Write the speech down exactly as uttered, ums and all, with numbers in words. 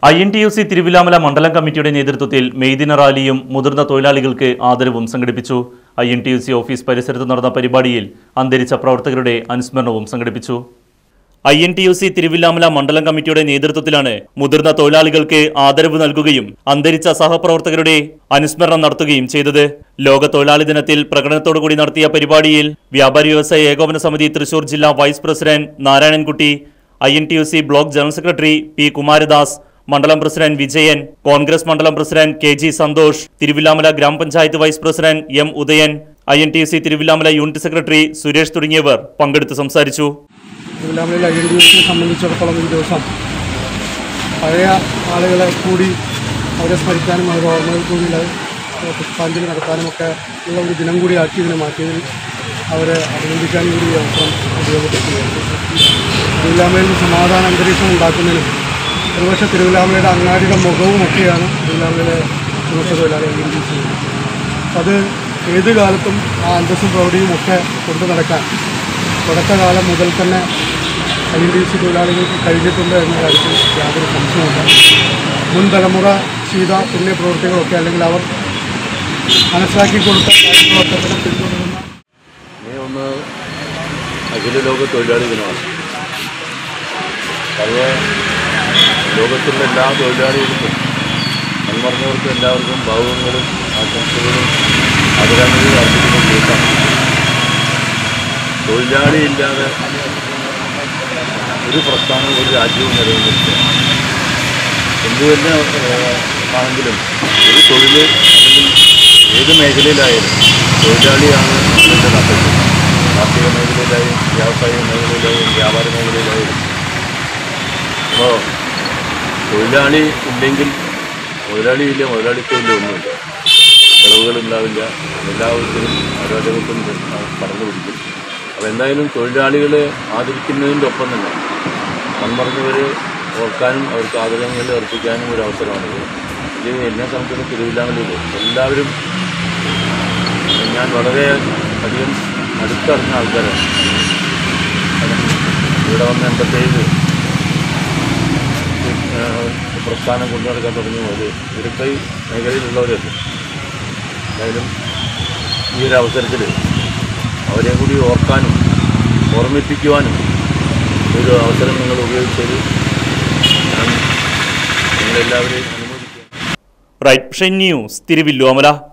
I N T U C Thiruvilwamala മണ്ഡലം കമ്മിറ്റിയുടെ നേതൃത്വത്തിൽ മെയ്ദിന റാലിയും മുതിർന്ന തൊഴിലാളികൾക്ക് ആദരവും സംഘടിപ്പിച്ചു. I N T U C office പരിസരത്ത് നടന്ന പരിപാടിയിൽ അന്തരിച്ച പ്രവർത്തകരുടെ അനുസ്മരണവും സംഘടിപ്പിച്ചു. I N T U C Thiruvilwamala മണ്ഡലം കമ്മിറ്റിയുടെ നേതൃത്വത്തിലാണ് മുതിർന്ന തൊഴിലാളികൾക്ക് ആദരവ് നൽകുകയും അന്തരിച്ച സഹപ്രവർത്തകരുടെ അനുസ്മരണം നടത്തുകയും ചെയ്തത്. ലോക തൊഴിലാളി ദിനത്തിൽ പ്രകടനത്തോടുകൂടി നടത്തിയ പരിപാടിയിൽ വ്യാപാരി വ്യവസായ ഏകോപന സമിതി തൃശൂർ ജില്ലാ vice president Narayanankutty, I N T U C block general secretary P Kumaradas, മണ്ഡലം പ്രസിഡന്റ് വിജയൻ, കോൺഗ്രസ് മണ്ഡലം president K G Santhosh, Thiruvilwamala ഗ്രാമപഞ്ചായത്ത് vice president M Udayan, I N T U C Thiruvilwamala unit secretary Suresh തുടങ്ങിയവർ പങ്കെടുത്ത് സംസാരിച്ചു. തിരുവില്ലാമലയിൽ ഐ എൻ ടി യു സിയെ സംബന്ധിച്ചിടത്തോളം ഈ ദിവസം പഴയ ആളുകളെ കൂടി അവരെ സ്മരിക്കാനും അവരുടെ ഓർമ്മകൾ കൂടി പുഷ്പാഞ്ജലി നടത്താനുമൊക്കെ ഉള്ള ഒരു ദിനം കൂടി ആക്കി ഇതിനെ മാറ്റിയതിൽ അവരെ അഭിനന്ദിക്കാനും കൂടി ഈ അവസരം ഉപയോഗപ്പെടുത്തുകയാണ്. തിരുവില്ലാമലയിൽ സമാധാന അന്തരീക്ഷം ഉണ്ടാക്കുന്നതിനും ഒരുപക്ഷെ തിരുവില്ലാമലയുടെ അങ്ങാടിയുടെ മുഖവുമൊക്കെയാണ് തിരുവില്ലാമലയിലെ ചുമട്ട് തൊഴിലാളി I N T U C. അത് ഏത് കാലത്തും ആ അന്തസ്സും പ്രൗഢിയും ഒക്കെ കൊണ്ടു നടക്കാൻ തുടക്കകാലം മുതൽ തന്നെ I N T U C തൊഴിലാളികൾക്ക് കഴിഞ്ഞിട്ടുണ്ട് എന്ന കാര്യത്തിൽ യാതൊരു സംശയമില്ല. മുൻ തലമുറ ചെയ്ത പുണ്യ പ്രവൃത്തികളൊക്കെ അല്ലെങ്കിൽ അവർ മനസ്സിലാക്കി കൊടുത്ത കാര്യങ്ങളൊക്കെ തന്നെ പിന്തുടരുന്ന മെയ് ഒന്ന് അഖില ലോക തൊഴിലാളി ദിനമാണ്. അത് ലോകത്തുള്ള എല്ലാ തൊഴിലാളികൾക്കും മൺമറഞ്ഞവർക്കും എല്ലാവർക്കും ഭാവുകങ്ങളും ആശംസകളും ആദരാഞ്ജലികളും അർപ്പിക്കുന്ന ദിവസമാണ്. തൊഴിലാളി ഇല്ലാതെ ഒരു പ്രസ്ഥാനവും ഒരു രാജ്യവും നിലനിൽക്കില്ല. എന്തു തന്നെ ആണെങ്കിലും ഒരു തൊഴിൽ അല്ലെങ്കിൽ ഏത് മേഖലയിലായാലും തൊഴിലാളിയാണ് അതിൻ്റെ നട്ടല്. കാർഷിക മേഖലയിലായും വ്യാവസായിക മേഖലയിലായും വ്യാപാര മേഖലയിലായാലും. അപ്പോൾ തൊഴിലാളി ഇല്ലെങ്കിൽ മുതലാളിയില്ല, മുതലാളിത്തമില്ല, ഒന്നുമില്ല. വിളവുകളുണ്ടാവില്ല, എല്ലാവർക്കും അരോചകത്വം കടന്നു പിടിക്കും. അപ്പോൾ എന്തായാലും തൊഴിലാളികളെ ആദരിക്കുന്നതിൻ്റെ ഒപ്പം തന്നെ മൺമറഞ്ഞവർ ഓർക്കാനും അവർക്ക് ആദരങ്ങൾ അർപ്പിക്കാനും ഒരു അവസരമാണിത്. ഇത് എന്നെ സംബന്ധിച്ചിടത്തോളം തിരുവില്ലാമലയിൽ എല്ലാവരും ഞാൻ വളരെ അധികം അടുത്തറിഞ്ഞ ആൾക്കാരാണ്. ഇവിടെ വന്ന് എൺപത്തേഴ് പ്രസ്ഥാനം കൊണ്ടു നടക്കാൻ തുടങ്ങി മുതൽ ഇരട്ടൈ മേഖലയിലുള്ളവരല്ല. എന്തായാലും ഈ ഒരു അവസരത്തിൽ അവരെ കൂടി ഓർക്കാനും ഓർമ്മിപ്പിക്കുവാനും ഒരു അവസരം നിങ്ങൾ ഉപയോഗിച്ചത് ഞാൻ നിങ്ങളെല്ലാവരെയും അനുമോദിക്കുക. Right news Thiruvilwamala.